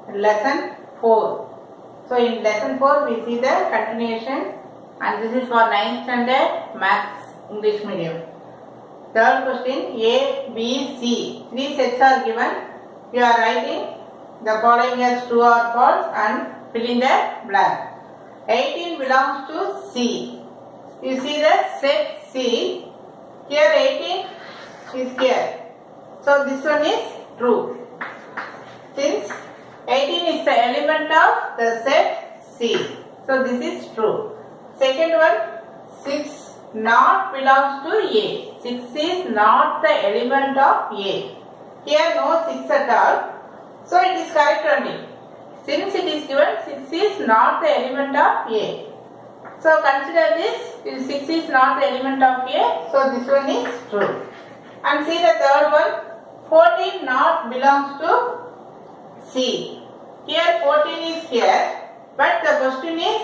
lesson 4. So in lesson 4 we see the continuation, and this is for 9th standard maths English medium. Third question, A, B, C. 3 sets are given. You are writing the following as true or false and fill in the blank. 18 belongs to C. You see the set C. Here 18 is here. So this one is true. Since 18 is the element of the set C. So this is true. Second one, 6 not belongs to A. 6 is not the element of A. Here no 6 at all. So it is correct only. Since it is given, 6 is not the element of A. So consider this, 6 is not the element of A. So this one is true. And see the third one, 14 not belongs to C. Here 14 is here, but the question is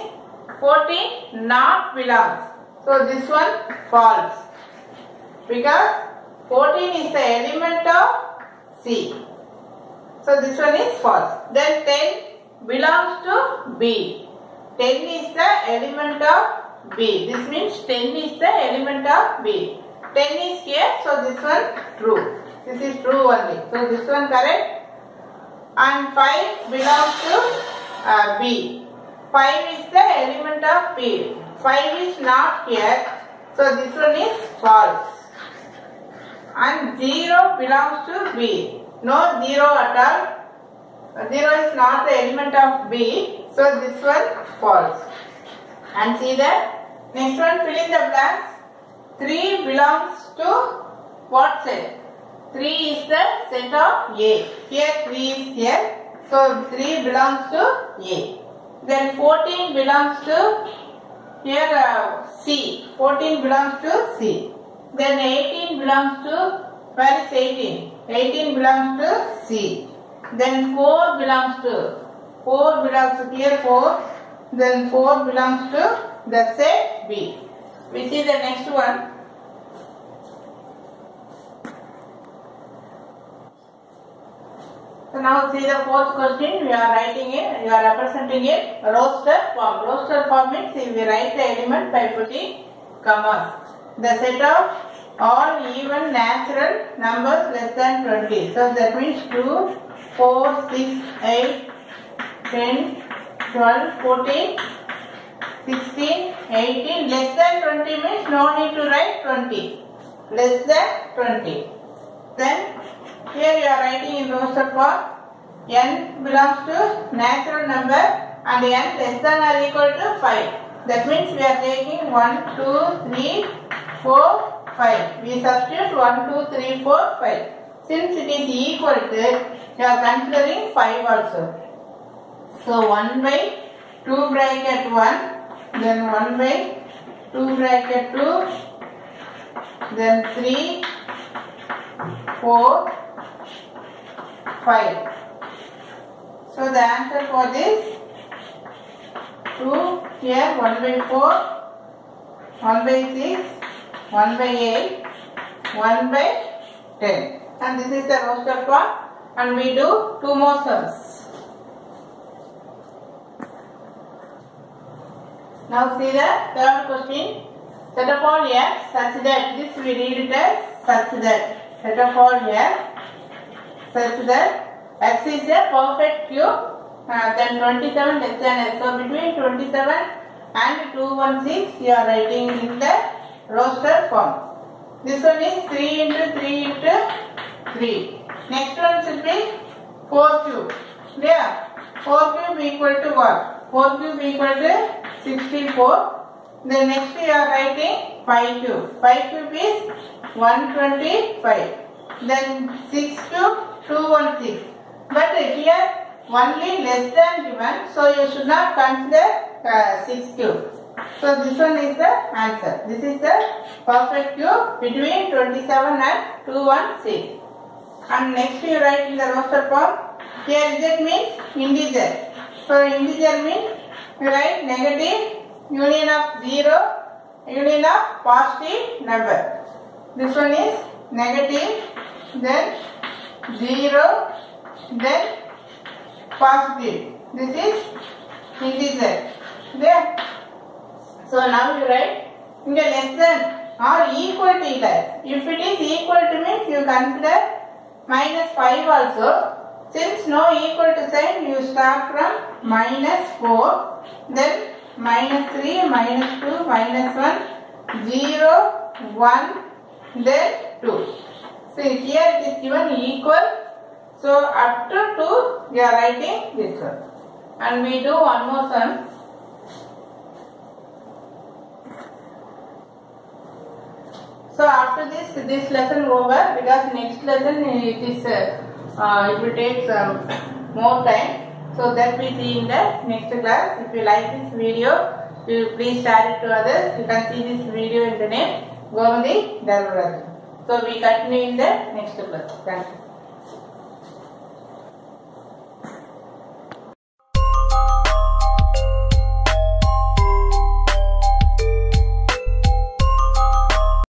14 not belongs. So this one false, because 14 is the element of C. So this one is false. Then 10 belongs to B. 10 is the element of B. This means 10 is the element of B. 10 is here, so this one true. This is true only. So this one correct. And 5 belongs to B. 5 is the element of B. 5 is not here, so this one is false. And 0 belongs to B. No 0 at all. 0 is not the element of B, so this one false. And see that next one, fill in the blanks. 3 belongs to what set? 3 is the set of A. Here 3 is here, so 3 belongs to A. Then 14 belongs to here C. 14 belongs to C. Then 18 belongs to, where is 18? 18 belongs to C. Then 4 belongs to here 4. Then 4 belongs to the set B. We see the next one. So now see the fourth question. We are writing it, we are representing it roster form. Roster form means we write the element by putting commas. The set of all even natural numbers less than 20. So that means 2, 4, 6, 8, 10, 12, 14, 16, 18. Less than 20 means no need to write 20. Less than 20. Then here you are writing in roster form. N belongs to natural number and n less than or equal to 5. That means we are taking 1, 2, 3, 4, 5. We substitute 1, 2, 3, 4, 5. Since it is equal to, you are considering 5 also. So 1 by 2 bracket 1, then 1 by 2 bracket 2, then 3, 4, 5. So the answer for this 2 here 1 by 4, 1 by 6, 1 by 8, 1 by 10. And this is the roster form, and we do 2 more sums. Now see the third question. Set of all x such that, this we read it as such that. Set of all x such that x is a perfect cube, then 27 less than x. So between 27 and 216 you are writing in the roster form. This one is 3 into 3 into 3. Next one should be 4 cube. There, 4 cube equal to what? 4 cube equal to 64. Then next you are writing 5 cube. 5 cube is 125. Then 6 cube 216. But here only less than given, so you should not consider 6 cube. So this one is the answer. This is the perfect cube between 27 and 216. And next you write in the roster form. Here z means integer. So integer means you write negative union of 0, union of positive number. This one is negative, then 0, then positive. This is integer. There. So now you write less than or equal to it. If it is equal to means you consider minus 5 also. Since no equal to sign, you start from minus 4, then minus 3, minus 2, minus 1, 0, 1, then 2. So here it is given equal. So up to 2 you are writing this one. And we do one more sum. So after this lesson over, because next lesson it will take some more time. So that we see in the next class. If you like this video, please share it to others. You can see this video in the name Govandi Dharmaraj. So we continue in the next class. Thank you.